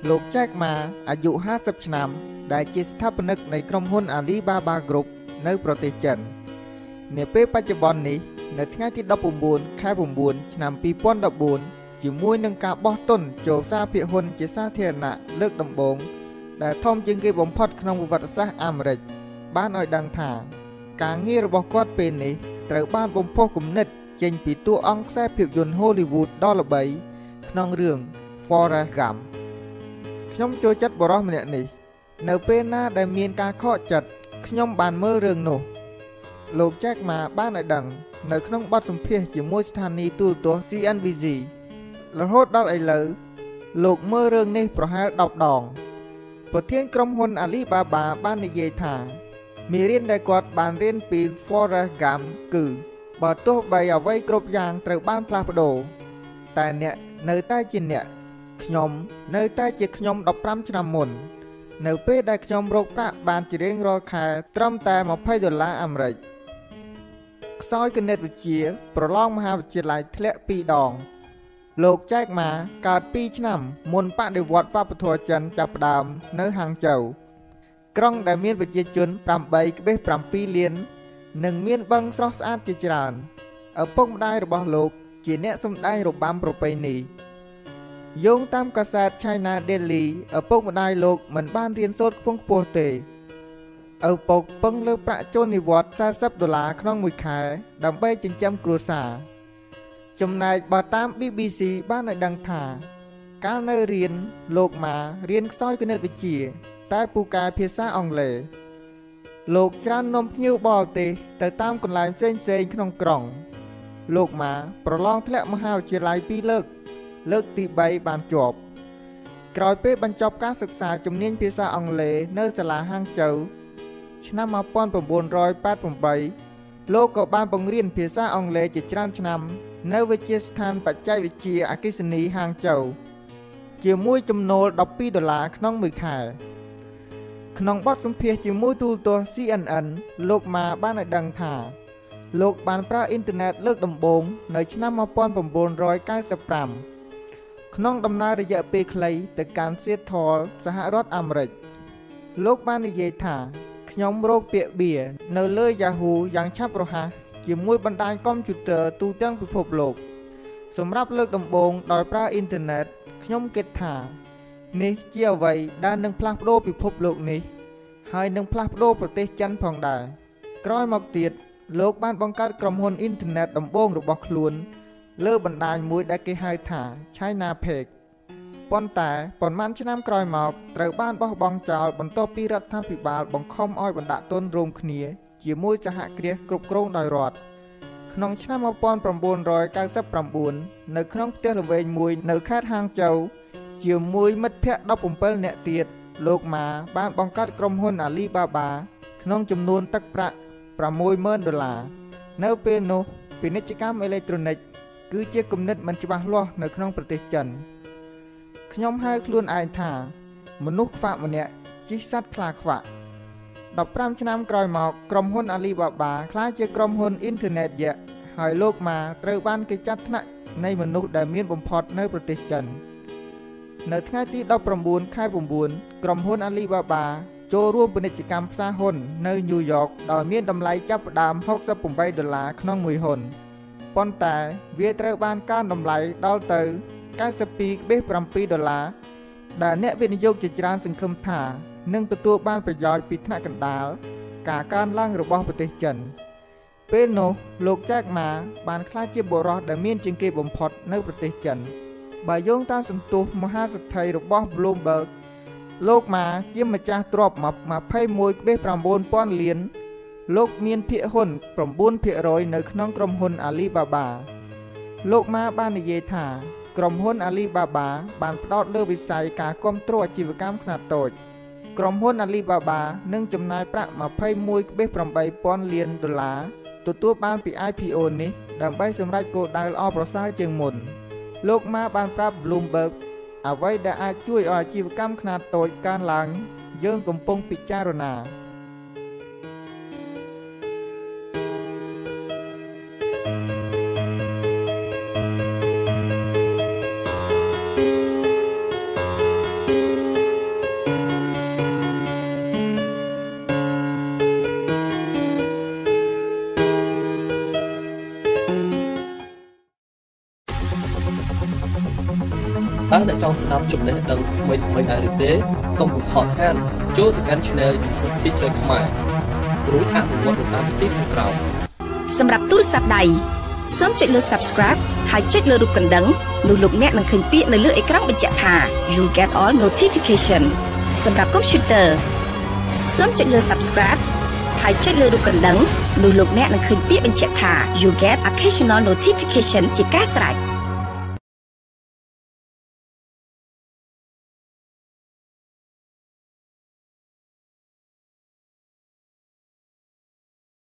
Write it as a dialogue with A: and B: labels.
A: លោកចែកម៉ាអាយុ50ឆ្នាំដែលជាស្ថាបនិកនៃក្រុមហ៊ុន Alibaba Group នៅប្រទេសចិននាពេលបច្ចុប្បន្ននេះនៅថ្ងៃទី19ខែ9ឆ្នាំ2014ជាមួយនឹងការបោះទុនចូលផ្សារភាគហ៊ុនជាសាធារណៈលើកដំបូងដែលធំជាងគេបំផុតក្នុងប្រវត្តិសាស្ត្រអាមេរិកបានឲ្យដឹងថាការងាររបស់គាត់ពេលនេះត្រូវបានបំផុសគំនិតចេញពីតួអង្គខ្សែភាពយន្ត Hollywood ដ៏ល្បីក្នុងរឿង Forrest Gump ខ្ញុំចូលចិត្តបរិសម្នាក់នេះនៅពេលណាដែលមានការខកចិត្តខ្ញុំបានមើលរឿងនោះលោកចែកម៉ាបានឲ្យដឹងនៅក្នុងបទសម្ភាសន៍ជាមួយស្ថានីយ៍ទូរទស្សន៍ CNBC រហូតដល់ឥឡូវលោកមើលរឿងនេះប្រហែល10ដងប្រធានក្រុមហ៊ុន Alibaba បាននិយាយថាមេរៀនដែលគាត់បានរៀនពី Forrest Gump គឺបើទោះបីអ្វីគ្រប់យ៉ាងត្រូវបានផ្លាស់ប្ដូរតែអ្នកនៅតែជាអ្នកខ្ញុំនៅតែជាខ្ញុំ15ឆ្នាំមុននៅពេលដែលខ្ញុំរកប្រាក់បានជារៀងរាល់ខែត្រឹមតែ$20អាមេរិកខ្សោយគណិតវិទ្យាប្រឡងមហាវិទ្យាល័យធ្លាក់2ដងលោកចែកម៉ាកើត2ឆ្នាំមុនបដិវត្តវប្បធម៌ចិនចាប់ផ្ដើមនៅហាងជូវក្រុងដែលមានប្រជាជន 8.7 លាននិងមានបឹងស្រស់ស្អាតជាច្រើនឪពុកម្ដាយរបស់លោកជាអ្នកសម្ដែងរបាំប្រពៃណីយោងតាមកាសែត China Daily ឪពុកម្ដាយលោកមិនបានរៀនសូត្រខ្ពង់ខ្ពស់ទេឪពុកពឹងលើប្រាក់ចូលនិវត្តន៍$40ក្នុងមួយខែដើម្បីចិញ្ចឹមគ្រួសារចំណែកបើតាម BBC បានឲ្យដឹងថាកាលនៅរៀនលោកម៉ារៀនខ្សោយគណិតវិទ្យាតែពូកែភាសាអង់គ្លេសលោកច្រើននាំភ្ញៀវបរទេសទៅតាមកន្លែងផ្សេងៗក្នុងក្រុងលោកម៉ាប្រឡងធ្លាក់មហាវិទ្យាល័យ2លើកទី3បានជាប់ក្រោយពេលបញ្ចប់ការសិក្សាជំនាញភាសាអង់គ្លេសនៅសាលាហាងជូវឆ្នាំ1988លោកក៏បានបង្រៀនភាសាអង់គ្លេសជាច្រើនឆ្នាំនៅវិទ្យាស្ថានបច្ចេកវិទ្យាអគ្គិសនីហាងជូវជាមួយចំណូល$12ក្នុងមួយខែក្នុងបទសម្ភាសន៍ជាមួយទូរទស្សន៍ CNN លោកម៉ាបានឲ្យដឹងថាលោកបានប្រើអ៊ីនធឺណិតលើកដំបូងនៅឆ្នាំ1995ក្នុងដំណើររយៈពេលខ្លីទៅកាន់ Seattle សហរដ្ឋអាមេរិកលោកបាននិយាយថាខ្ញុំរកពាក្យ Beer នៅលើ Yahoo យ៉ាងឆាប់រហ័សជាមួយបណ្ដាញកុំព្យូទ័រទូទាំងពិភពលោកសម្រាប់លើកដំបូងដោយប្រើអ៊ីនធឺណិតខ្ញុំគិតថានេះជាអ្វីដែលនឹងផ្លាស់ប្ដូរពិភពលោកនេះហើយនឹងផ្លាស់ប្ដូរប្រទេសចិនផងដែរក្រោយមកទៀតលោកបានបង្កើតក្រុមហ៊ុនអ៊ីនធឺណិតដំបូងរបស់ខ្លួនលើបណ្ដាញមួយដែលគេហៅថា China Page ប៉ុន្តែប៉ុន្មានឆ្នាំក្រោយមកត្រូវបានបោះបង់ចោលបន្ទាប់ពីរដ្ឋាភិបាលបង្ខំឲ្យបណ្ដាក់ទុនរួមគ្នាជាមួយសហគ្រាសគ្រប់គ្រងដោយរដ្ឋក្នុងឆ្នាំ1999នៅក្នុងផ្ទះល្វែងមួយនៅខេត្តហាងជូវជាមួយមិត្តភ័ក្តិ17នាក់ទៀតលោកម៉ាបានបង្កើតក្រុមហ៊ុន Alibaba ក្នុងចំនួនទឹកប្រាក់$60,000នៅពេលនោះពាណិជ្ជកម្មអេឡិចត្រូនិកគឺជាគំនិតមិនច្បាស់លាស់នៅក្នុងប្រទេសចិនខ្ញុំហៅខ្លួនឯងថាមនុស្សខ្វាក់ម្នាក់ជិះសត្វខ្លាខ្វាក់15ឆ្នាំក្រោយមកក្រុមហ៊ុន Alibaba ក្លាយជាក្រុមហ៊ុនអ៊ីនធឺណិតយក្សហើយលោកម៉ាត្រូវបានគេចាត់ថ្នាក់នៃមនុស្សដែលមានបំផុតនៅប្រទេសចិននៅថ្ងៃទី19ខែ9ក្រុមហ៊ុន Alibaba ចូលរួមពាណិជ្ជកម្មផ្សារហ៊ុននៅញូវយ៉កដោយមានតម្លៃចាប់ផ្ដើម$68ក្នុងមួយហ៊ុនប៉ុន្តែវាត្រូវបានកើនតម្លៃដល់ទៅ$92.7ដែលអ្នកវិនិយោគជាច្រើនសង្ឃឹមថានឹងទទួលបានប្រយោជន៍ពីថ្នាក់កណ្ដាលការកើនឡើងរបស់ប្រទេសចិនពេលនោះលោកចែកម៉ាបានក្លាយជាបុរសដែលមានជាងគេបំផុតនៅប្រទេសចិនបើយោងតាមសន្ទុះមហាសេដ្ឋីរបស់ Bloomberg លោកម៉ាជាម្ចាស់ទ្រព្យ$21.9 លានលោកមានភាគហ៊ុន 9% នៅក្នុងក្រុមហ៊ុន Alibaba លោកម៉ាបាននិយាយថាក្រុមហ៊ុន Alibaba បានផ្ដោតលើវិស័យការគាំទ្រអាជីវកម្មខ្នាតតូចក្រុមហ៊ុន Alibaba នឹងចំណាយប្រាក់$21.8 លានទទួលបានពី IPO នេះដើម្បីសម្រេចគោលដៅល្អប្រសើរជាងមុនលោកម៉ាបានប្រាប់ Bloomberg អ្វីដែលអាចជួយឲ្យអាជីវកម្មខ្នាតតូចកើនឡើងយើងកំពុងពិចារណា
B: តើអ្នកចង់ស្ដាប់ចំណេះដឹងថ្មីៗដែរឬទេសូមកុំខកខានចូលទៅកាន់ Channel YouTube Teacher ខ្មែររួចអនុវត្តទៅតាមវិធីខាងក្រោម
C: សម្រាប់ទូរស័ព្ទដៃសូមចុចលើ Subscribe ហើយចុចលើរូបកណ្ដឹងនោះលោកអ្នកនឹងឃើញពាក្យនៅលើអេក្រង់បញ្ជាក់ថា You get all notification សម្រាប់ Computer សូមចុចលើ Subscribe ហើយចុចលើរូបកណ្ដឹងនោះលោកអ្នកនឹងឃើញពាក្យបញ្ជាក់ថា You get occasional notification ជាការស្រេច